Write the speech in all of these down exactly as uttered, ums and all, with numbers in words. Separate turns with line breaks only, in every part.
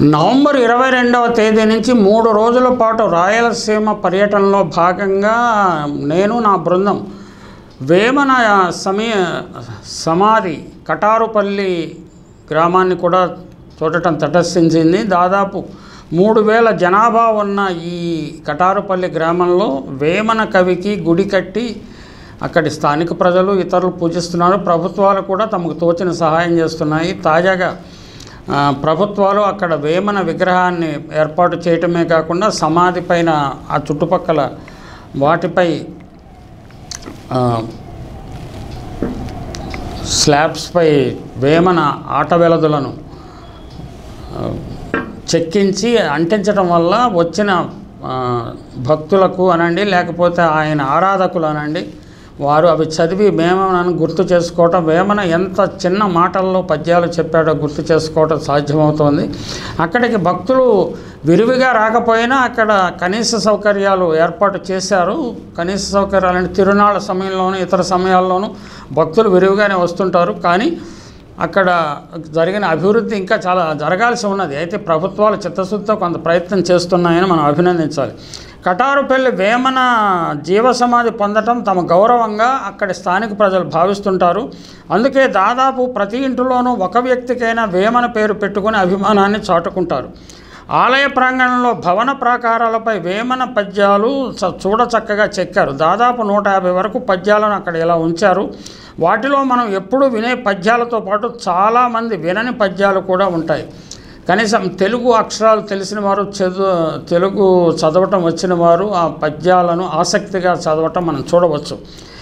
November ఇరవై రెండవ తేదీ నుంచి మూడు రోజుల పాటు రాయలసీమ పర్యటనలో భాగంగా నేను నా బృందం వేమన సమయ సమాధి కటారుపల్లి గ్రామాన్ని కూడా చూడటం తటస్థించింది. దాదాపు మూడు వేల జనాభా ఉన్న ఈ కటారుపల్లి గ్రామంలో వేమన కవికి గుడి కట్టి అక్కడి స్థానిక ప్రజలు ఇతరులు పూజిస్తున్నారు. ప్రభుత్వాలు కూడా తమకు తోచిన సహాయం చేస్తున్నాయి. తాజాగా ప్రభుత్వాలు అక్కడ వేమన విగ్రహాన్ని ఏర్పాటు చేయటమే కాకుండా సమాధి పైన ఆ చుట్టుపక్కల వాటిపై స్లాబ్స్పై వేమన ఆట వెలదులను చెక్కించి అంటించడం వల్ల వచ్చిన భక్తులకు అనండి లేకపోతే ఆయన ఆరాధకులు అనండి వారు అవి చదివి వేమనను గుర్తు చేసుకోవటం, వేమన ఎంత చిన్న మాటల్లో పద్యాలు చెప్పాడో గుర్తు చేసుకోవటం సాధ్యమవుతోంది. అక్కడికి భక్తులు విరివిగా రాకపోయినా అక్కడ కనీస సౌకర్యాలు ఏర్పాటు చేశారు. కనీస సౌకర్యాలంటే తిరునాళ్ళ సమయంలోనూ ఇతర సమయాల్లోనూ భక్తులు విరివిగానే వస్తుంటారు. కానీ అక్కడ జరిగిన అభివృద్ధి ఇంకా చాలా జరగాల్సి ఉన్నది. అయితే ప్రభుత్వాలు చిత్తశుద్ధితో కొంత ప్రయత్నం చేస్తున్నాయని మనం అభినందించాలి. కటారుపల్లి వేమన జీవసమాధి పొందటం తమ గౌరవంగా అక్కడి స్థానిక ప్రజలు భావిస్తుంటారు. అందుకే దాదాపు ప్రతి ఇంటిలోనూ ఒక వ్యక్తికైనా వేమన పేరు పెట్టుకుని అభిమానాన్ని చాటుకుంటారు. ఆలయ ప్రాంగణంలో భవన ప్రాకారాలపై వేమన పద్యాలు చూడచక్కగా చెక్కారు. దాదాపు నూట యాభై వరకు పద్యాలను అక్కడ ఇలా ఉంచారు. వాటిలో మనం ఎప్పుడూ వినే పద్యాలతో పాటు చాలామంది వినని పద్యాలు కూడా ఉంటాయి. కనీసం తెలుగు అక్షరాలు తెలిసిన వారు చదువు తెలుగు చదవటం వచ్చిన వారు ఆ పద్యాలను ఆసక్తిగా చదవటం మనం చూడవచ్చు.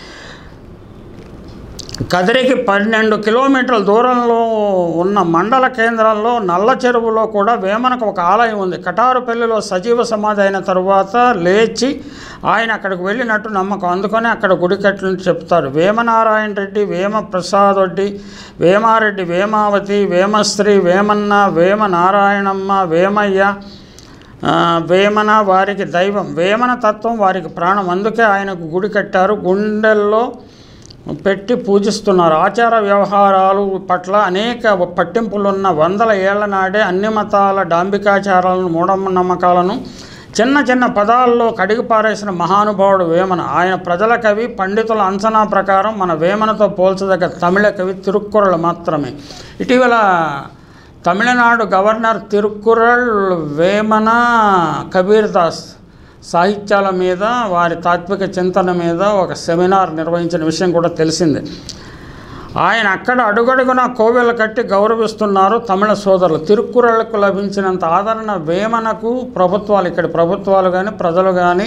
కదిరికి పన్నెండు కిలోమీటర్ల దూరంలో ఉన్న మండల కేంద్రంలో నల్ల చెరువులో కూడా వేమనకు ఒక ఆలయం ఉంది. కటారుపల్లిలో సజీవ సమాధి అయిన తరువాత లేచి ఆయన అక్కడికి వెళ్ళినట్టు నమ్మకం. అందుకని అక్కడ గుడి కట్టలని చెప్తారు. వేమనారాయణ రెడ్డి, వేమ ప్రసాద్ రెడ్డి, వేమారెడ్డి, వేమావతి, వేమశ్రీ, వేమన్న, వేమ నారాయణమ్మ, వేమయ్య, వేమన వారికి దైవం, వేమన తత్వం వారికి ప్రాణం. అందుకే ఆయనకు గుడి కట్టారు. గుండెల్లో పెట్టి పూజిస్తున్నారు. ఆచార వ్యవహారాలు పట్ల అనేక పట్టింపులున్న వందల ఏళ్ల నాడే అన్ని మతాల డాంబికాచారాలను మూఢనమ్మకాలను చిన్న చిన్న పదాల్లో కడిగి పారేసిన మహానుభావుడు వేమన. ఆయన ప్రజల కవి. పండితుల అంచనా ప్రకారం మన వేమనతో పోల్చదగ్గ తమిళ కవి తిరుక్కురళ్ మాత్రమే. ఇటీవల తమిళనాడు గవర్నర్ తిరుక్కురళ్ వేమన, కబీర్ దాస్ సాహిత్యాల మీద వారి తాత్విక చింతన మీద ఒక సెమినార్ నిర్వహించిన విషయం కూడా తెలిసిందే. ఆయన అక్కడ అడుగడుగున కోవెలు కట్టి గౌరవిస్తున్నారు తమిళ సోదరులు. తిరుక్కురళ్ళకు లభించినంత ఆదరణ వేమనకు ప్రభుత్వాలు ఇక్కడి ప్రభుత్వాలు కానీ ప్రజలు కానీ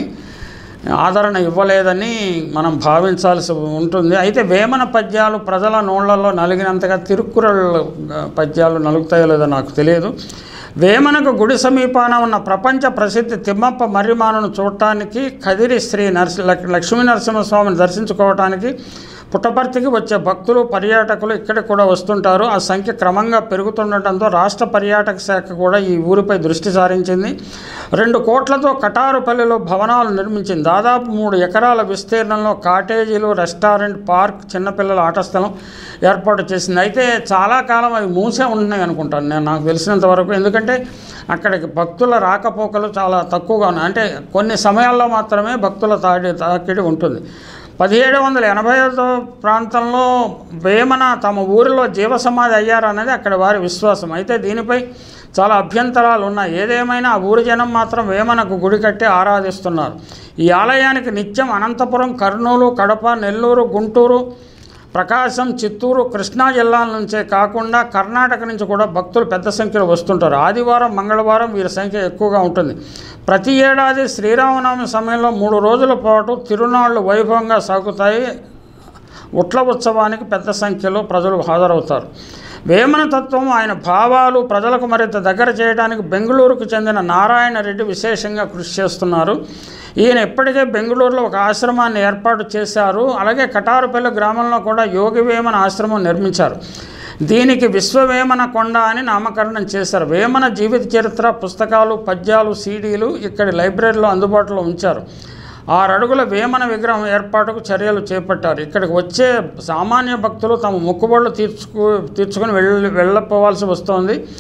ఆదరణ ఇవ్వలేదని మనం భావించాల్సి ఉంటుంది. అయితే వేమన పద్యాలు ప్రజల నోళ్లలో నలిగినంతగా తిరుక్కురళ్ పద్యాలు నలుగుతాయో లేదో నాకు తెలియదు. వేమనకు గుడి సమీపాన ఉన్న ప్రపంచ ప్రసిద్ధి తిమ్మప్ప మర్రిమాను చూడటానికి, కదిరి శ్రీ నరసి లక్ష్మీ నరసింహస్వామిని దర్శించుకోవటానికి పుట్టపర్తికి వచ్చే భక్తులు పర్యాటకులు ఇక్కడికి కూడా వస్తుంటారు. ఆ సంఖ్య క్రమంగా పెరుగుతుండటంతో రాష్ట్ర పర్యాటక శాఖ కూడా ఈ ఊరిపై దృష్టి సారించింది. రెండు కోట్లతో కటారుపల్లిలో భవనాలు నిర్మించింది. దాదాపు మూడు ఎకరాల విస్తీర్ణంలో కాటేజీలు, రెస్టారెంట్, పార్క్, చిన్నపిల్లల ఆట స్థలం ఏర్పాటు చేసింది. అయితే చాలా కాలం అవి మూసే ఉన్నాయి అనుకుంటాను నేను, నాకు తెలిసినంత వరకు. ఎందుకంటే అక్కడికి భక్తుల రాకపోకలు చాలా తక్కువగా ఉన్నాయి. అంటే కొన్ని సమయాల్లో మాత్రమే భక్తుల తాడి తాకిడి ఉంటుంది. పదిహేడు వందల ఎనభై ఐదో ప్రాంతంలో వేమన తమ ఊరిలో జీవసమాధి అయ్యారనేది అక్కడ వారి విశ్వాసం. అయితే దీనిపై చాలా అభ్యంతరాలు ఉన్నాయి. ఏదేమైనా ఆ ఊరి జనం మాత్రం వేమనకు గుడి కట్టి ఆరాధిస్తున్నారు. ఈ ఆలయానికి నిత్యం అనంతపురం, కర్నూలు, కడప, నెల్లూరు, గుంటూరు, ప్రకాశం, చిత్తూరు, కృష్ణా జిల్లాల నుంచే కాకుండా కర్ణాటక నుంచి కూడా భక్తులు పెద్ద సంఖ్యలో వస్తుంటారు. ఆదివారం, మంగళవారం వీరి సంఖ్య ఎక్కువగా ఉంటుంది. ప్రతి ఏడాది శ్రీరామనవమి సమయంలో మూడు రోజుల పాటు తిరునాళ్లు వైభవంగా సాగుతాయి. ఉట్ల ఉత్సవానికి పెద్ద సంఖ్యలో ప్రజలు హాజరవుతారు. వేమన తత్వం, ఆయన భావాలు ప్రజలకు మరింత దగ్గర చేయడానికి బెంగళూరుకు చెందిన నారాయణ రెడ్డి విశేషంగా కృషి చేస్తున్నారు. ఈయన ఇప్పటికే బెంగళూరులో ఒక ఆశ్రమాన్ని ఏర్పాటు చేశారు. అలాగే కటారుపల్లి గ్రామంలో కూడా యోగి వేమన ఆశ్రమం నిర్మించారు. దీనికి విశ్వవేమన కొండ అని నామకరణం చేశారు. వేమన జీవిత చరిత్ర పుస్తకాలు, పద్యాలు, సీడీలు ఇక్కడి లైబ్రరీలో అందుబాటులో ఉంచారు. ఆరు అడుగుల వేమన విగ్రహం ఏర్పాటుకు చర్యలు చేపట్టారు. ఇక్కడికి వచ్చే సామాన్య భక్తులు తమ మొక్కుబడులు తీర్చుకు తీర్చుకొని వెళ్ళి వెళ్ళపోవాల్సి వస్తోంది.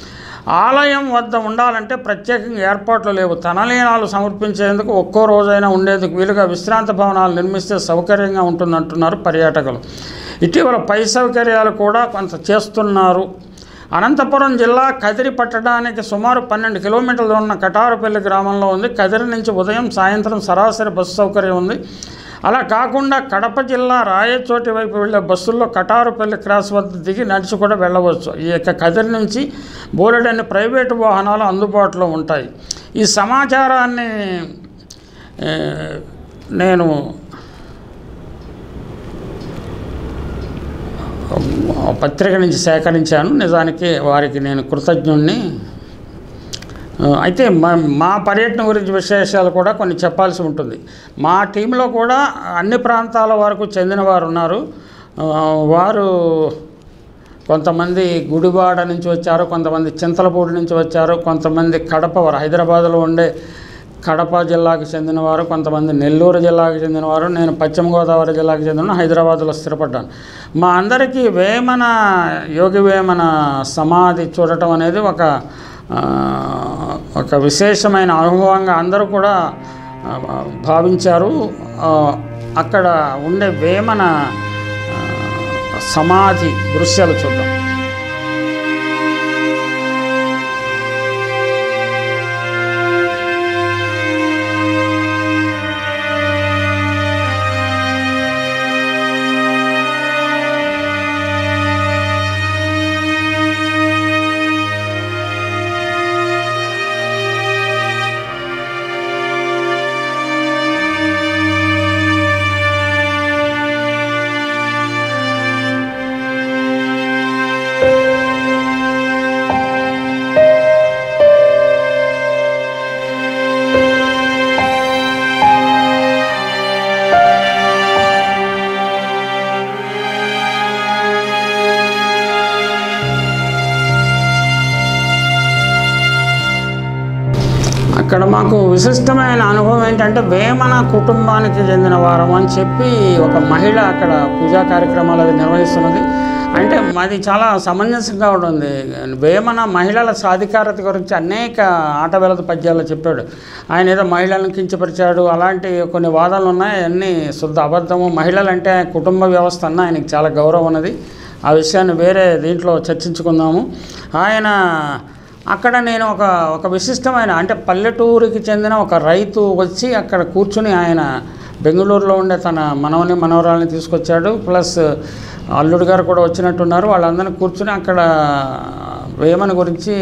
ఆలయం వద్ద ఉండాలంటే ప్రత్యేకంగా ఏర్పాట్లు లేవు. తనలీనాలు సమర్పించేందుకు ఒక్కో రోజైనా ఉండేందుకు వీలుగా విశ్రాంతి భవనాలు నిర్మిస్తే సౌకర్యంగా ఉంటుందంటున్నారు పర్యాటకులు. ఇటీవల పై సౌకర్యాలు కూడా కొంత చేస్తున్నారు. అనంతపురం జిల్లా కదిరి పట్టడానికి సుమారు పన్నెండు కిలోమీటర్లు ఉన్న కటారుపల్లి గ్రామంలో ఉంది. కదిరి నుంచి ఉదయం సాయంత్రం సరాసరి బస్సు సౌకర్యం ఉంది. అలా కాకుండా కడప జిల్లా రాయచోటి వైపు వెళ్ళే బస్సుల్లో కటారుపల్లి క్రాస్ వద్ద దిగి నడిచి కూడా వెళ్ళవచ్చు. ఈ యొక్క కదిరి నుంచి బోలెడన్ని ప్రైవేటు వాహనాలు అందుబాటులో ఉంటాయి. ఈ సమాచారాన్ని నేను పత్రిక నుంచి సేకరించాను. నిజానికి వారికి నేను కృతజ్ఞుణ్ణి. అయితే మా మా పర్యటన గురించి విశేషాలు కూడా కొన్ని చెప్పాల్సి ఉంటుంది. మా టీంలో కూడా అన్ని ప్రాంతాల వరకు చెందిన వారు ఉన్నారు. వారు కొంతమంది గుడివాడ నుంచి వచ్చారు, కొంతమంది చింతలపూడి నుంచి వచ్చారు, కొంతమంది కడప వారు హైదరాబాద్లో ఉండే కడప జిల్లాకు చెందినవారు, కొంతమంది నెల్లూరు జిల్లాకు చెందినవారు. నేను పశ్చిమ గోదావరి జిల్లాకు చెందిన హైదరాబాద్లో స్థిరపడ్డాను. మా అందరికీ వేమన యోగి వేమన సమాధి చూడటం అనేది ఒక ఒక విశేషమైన అనుభవంగా అందరూ కూడా భావించారు. అక్కడ ఉండే వేమన సమాధి దృశ్యాలు చూద్దాం. ఇక్కడ మాకు విశిష్టమైన అనుభవం ఏంటంటే వేమన కుటుంబానికి చెందిన వారం అని చెప్పి ఒక మహిళ అక్కడ పూజా కార్యక్రమాలు అది నిర్వహిస్తున్నది. అంటే మాది చాలా సమంజసంగా ఉంటుంది. వేమన మహిళల సాధికారత గురించి అనేక ఆటవేళత పద్యాలు చెప్పాడు. ఆయన ఏదో మహిళలను కించపరిచాడు, అలాంటి కొన్ని వాదనలు ఉన్నాయి. అన్నీ శుద్ధ అబద్ధము. మహిళలంటే కుటుంబ వ్యవస్థ అన్న ఆయనకి చాలా గౌరవం ఉన్నది. ఆ విషయాన్ని వేరే దీంట్లో చర్చించుకుందాము. ఆయన అక్కడ నేను ఒక ఒక విశిష్టమైన అంటే పల్లెటూరికి చెందిన ఒక రైతు వచ్చి అక్కడ కూర్చుని ఆయన బెంగళూరులో ఉండే తన మనవని మనవరాలని తీసుకొచ్చాడు. ప్లస్ అల్లుడు గారు కూడా వచ్చినట్టున్నారు. వాళ్ళందరినీ కూర్చుని అక్కడ వేమన గురించి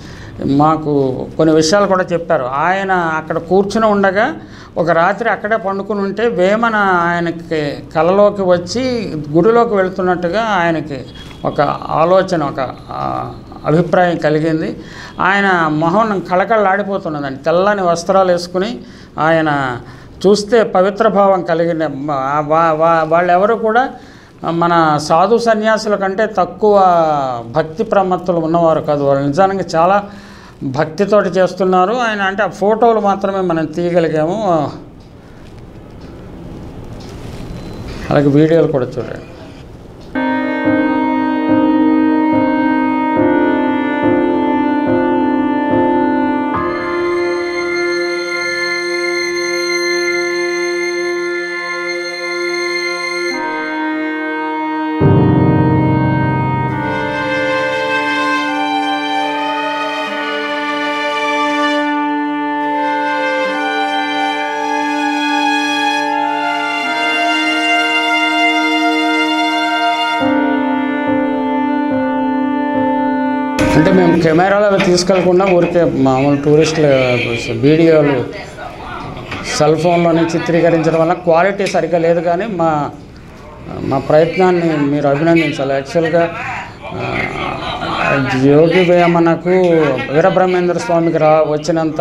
మాకు కొన్ని విషయాలు కూడా చెప్పారు. ఆయన అక్కడ కూర్చుని ఉండగా ఒక రాత్రి అక్కడే పండుకుని ఉంటే వేమన ఆయనకి కలలోకి వచ్చి గుడిలోకి వెళుతున్నట్టుగా ఆయనకి ఒక ఆలోచన, ఒక అభిప్రాయం కలిగింది. ఆయన మొహం కళకళలాడిపోతున్నదండి. తెల్లని వస్త్రాలు వేసుకుని ఆయన చూస్తే పవిత్ర భావం కలిగిన వాళ్ళెవరు కూడా మన సాధు సన్యాసుల కంటే తక్కువ భక్తి ప్రమత్తులు ఉన్నవారు కాదు. వాళ్ళు నిజానికి చాలా భక్తితోటి చేస్తున్నారు. ఆయన అంటే ఆ ఫోటోలు మాత్రమే మనం తీయగలిగాము. అలాగే వీడియోలు కూడా చూడండి. అంటే మేము కెమెరాలు అవి తీసుకెళ్లకుండా ఊరికే మామూలు టూరిస్టుల వీడియోలు సెల్ ఫోన్లోనే చిత్రీకరించడం వల్ల క్వాలిటీ సరిగ్గా లేదు. కానీ మా మా ప్రయత్నాన్ని మీరు అభినందించాలి. యాక్చువల్గా యోగి వేమనకు వీరబ్రహ్మేంద్ర స్వామికి రా వచ్చినంత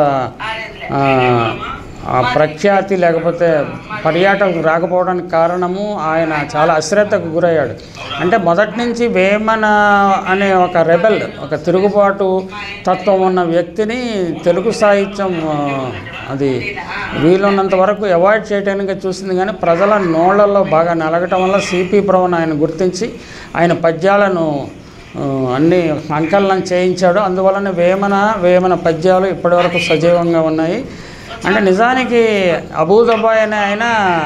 ప్రఖ్యాతి లేకపోతే పర్యాటకులు రాకపోవడానికి కారణము ఆయన చాలా అశ్రద్ధకు గురయ్యాడు. అంటే మొదటి నుంచి వేమన అనే ఒక రెబెల్, ఒక తిరుగుబాటు తత్వం ఉన్న వ్యక్తిని తెలుగు సాహిత్యం అది వీలున్నంత వరకు అవాయిడ్ చేయడానికి చూసింది. కానీ ప్రజల నోళ్లలో బాగా నలగటం వల్ల సిపి బ్రౌన్ ఆయన గుర్తించి ఆయన పద్యాలను అన్ని సంకలనం చేయించాడు. అందువలన వేమన వేమన పద్యాలు ఇప్పటివరకు సజీవంగా ఉన్నాయి. అంటే నిజానికి అబూదబాయ్ అనే ఆయన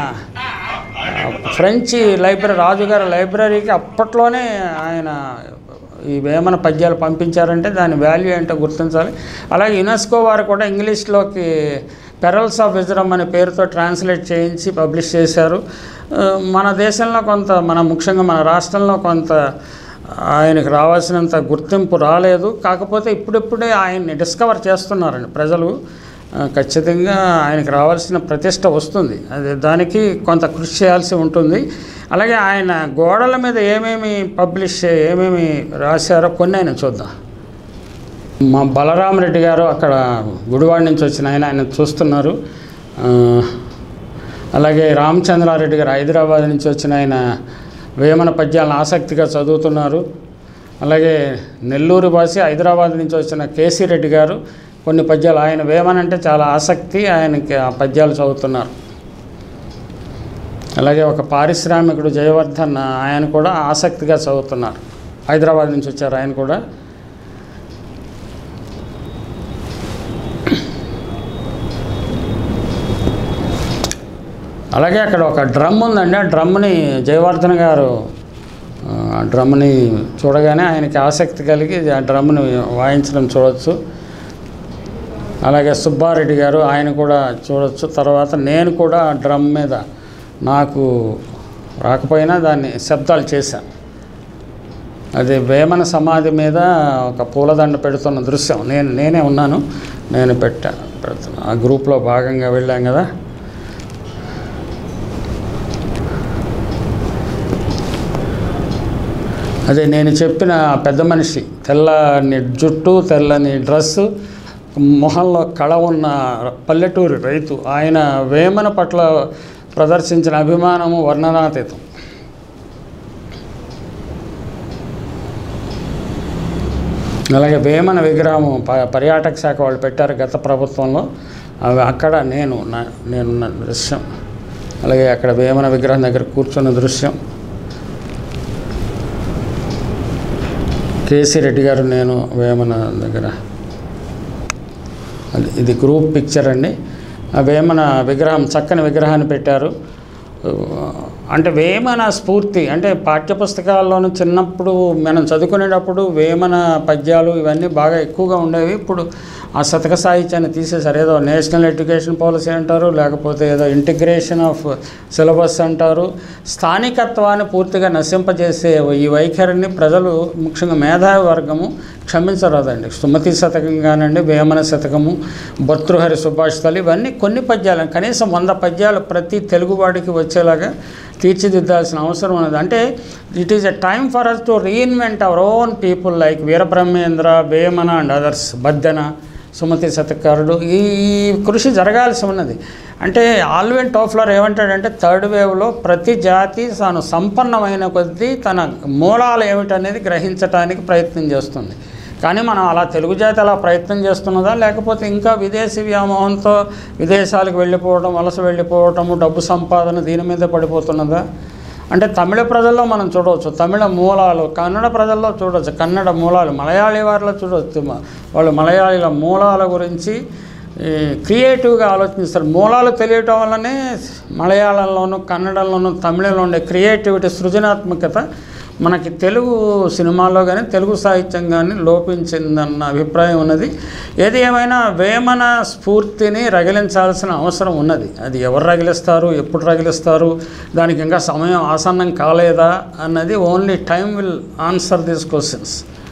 ఫ్రెంచి లైబ్రరీ రాజుగారి లైబ్రరీకి అప్పట్లోనే ఆయన ఈ వేమన పద్యాలు పంపించారంటే దాని వాల్యూ ఏంటో గుర్తించాలి. అలాగే యునెస్కో వారు కూడా ఇంగ్లీష్లోకి పెరల్స్ ఆఫ్ విజడమ్ అనే పేరుతో ట్రాన్స్లేట్ చేయించి పబ్లిష్ చేశారు. మన దేశంలో కొంత మన ముఖ్యంగా మన రాష్ట్రంలో కొంత ఆయనకు రావాల్సినంత గుర్తింపు రాలేదు. కాకపోతే ఇప్పుడిప్పుడే ఆయన్ని డిస్కవర్ చేస్తున్నారండి ప్రజలు. ఖచ్చితంగా ఆయనకు రావాల్సిన ప్రతిష్ట వస్తుంది. అది దానికి కొంత కృషి చేయాల్సి ఉంటుంది. అలాగే ఆయన గోడల మీద ఏమేమి పబ్లిష్ ఏమేమి రాశారో కొన్ని ఆయన చూద్దాం. మా బలరామరెడ్డి గారు అక్కడ గుడివాడ నుంచి వచ్చిన ఆయన ఆయన చూస్తున్నారు. అలాగే రామచంద్రారెడ్డి గారు హైదరాబాద్ నుంచి వచ్చిన ఆయన వేమన పద్యాలను ఆసక్తిగా చదువుతున్నారు. అలాగే నెల్లూరు భాష హైదరాబాద్ నుంచి వచ్చిన కేసీ రెడ్డి గారు కొన్ని పద్యాలు ఆయన వేమన అంటే చాలా ఆసక్తి, ఆయనకి ఆ పద్యాలు చదువుతున్నారు. అలాగే ఒక పారిశ్రామికుడు జయవర్ధన్ ఆయన కూడా ఆసక్తిగా చదువుతున్నారు. హైదరాబాద్ నుంచి వచ్చారు ఆయన కూడా. అలాగే అక్కడ ఒక డ్రమ్ ఉందండి. ఆ డ్రమ్ని జయవర్ధన్ గారు ఆ డ్రమ్ని చూడగానే ఆయనకి ఆసక్తి కలిగి ఆ డ్రమ్ని వాయించడం చూడవచ్చు. అలాగే సుబ్బారెడ్డి గారు ఆయన కూడా చూడవచ్చు. తర్వాత నేను కూడా డ్రమ్ మీద నాకు రాకపోయినా దాన్ని శబ్దాలు చేశాను. అది వేమన సమాధి మీద ఒక పూలదండ పెడుతున్న దృశ్యం నేను నేనే ఉన్నాను, నేను పెట్టా పెడుతున్నా ఆ గ్రూప్లో భాగంగా వెళ్ళాం కదా. అదే నేను చెప్పిన పెద్ద మనిషి, తెల్లని జుట్టు, తెల్లని డ్రెస్సు, మొహంలో కళ ఉన్న పల్లెటూరి రైతు, ఆయన వేమన పట్ల ప్రదర్శించిన అభిమానము వర్ణనాతీతం. అలాగే వేమన విగ్రహము పర్యాటక శాఖ వాళ్ళు పెట్టారు గత ప్రభుత్వంలో. అవి అక్కడ నేను నేనున్న దృశ్యం. అలాగే అక్కడ వేమన విగ్రహం దగ్గర కూర్చున్న దృశ్యం. కేసీ రెడ్డి గారు నేను వేమన దగ్గర. అది ఇది గ్రూప్ పిక్చర్ అండి. ఆ వేమన విగ్రహం చక్కని విగ్రహాన్ని పెట్టారు. అంటే వేమన స్ఫూర్తి అంటే పాఠ్యపుస్తకాల్లోనూ చిన్నప్పుడు మనం చదువుకునేటప్పుడు వేమన పద్యాలు ఇవన్నీ బాగా ఎక్కువగా ఉండేవి. ఇప్పుడు ఆ శతక సాహిత్యాన్ని తీసేశారు. ఏదో నేషనల్ ఎడ్యుకేషన్ పాలసీ అంటారు, లేకపోతే ఏదో ఇంటిగ్రేషన్ ఆఫ్ సిలబస్ అంటారు. స్థానికత్వాన్ని పూర్తిగా నశింపజేసే ఈ వైఖరిని ప్రజలు ముఖ్యంగా మేధావి వర్గము క్షమించరాదండి. సుమతి శతకం కానివ్వండి, వేమన శతకము, భర్తృహరి సుభాషితాలు ఇవన్నీ కొన్ని పద్యాలు కనీసం వంద పద్యాలు ప్రతి తెలుగువాడికి వచ్చేలాగా తీర్చిదిద్దాల్సిన అవసరం ఉన్నది. అంటే it is a time for us to reinvent our own people like Veerabrahmendra, Vemana and others, Baddena, Sumati శతకారుడు. ఈ కృషి జరగాల్సి ఉన్నది. అంటే ఆల్విన్ టోఫ్లర్ ఏమంటాడంటే థర్డ్ వేవ్లో ప్రతి జాతి తాను సంపన్నమైన కొద్దీ తన మూలాలు ఏమిటనేది గ్రహించడానికి ప్రయత్నం చేస్తుంది. కానీ మనం అలా తెలుగు జాతి అలా ప్రయత్నం చేస్తున్నదా, లేకపోతే ఇంకా విదేశీ వ్యామోహంతో విదేశాలకు వెళ్ళిపోవడం, వలస వెళ్ళిపోవటము, డబ్బు సంపాదన దీని మీద పడిపోతున్నదా? అంటే తమిళ ప్రజల్లో మనం చూడవచ్చు తమిళ మూలాలు, కన్నడ ప్రజల్లో చూడవచ్చు కన్నడ మూలాలు, మలయాళీ వారిలో చూడవచ్చు వాళ్ళు మలయాళీల మూలాల గురించి క్రియేటివ్గా ఆలోచిస్తారు. మూలాలు తెలియటం వల్లనే మలయాళంలోనూ కన్నడంలోనూ తమిళంలో ఉండే క్రియేటివిటీ, సృజనాత్మకత మనకి తెలుగు సినిమాల్లో కానీ తెలుగు సాహిత్యం కానీ లోపించిందన్న అభిప్రాయం ఉన్నది. ఏది ఏమైనా వేమన స్ఫూర్తిని రగిలించాల్సిన అవసరం ఉన్నది. అది ఎవరు రగిలిస్తారు, ఎప్పుడు రగిలిస్తారు, దానికి ఇంకా సమయం ఆసన్నం కాలేదా అన్నది only time will answer these questions.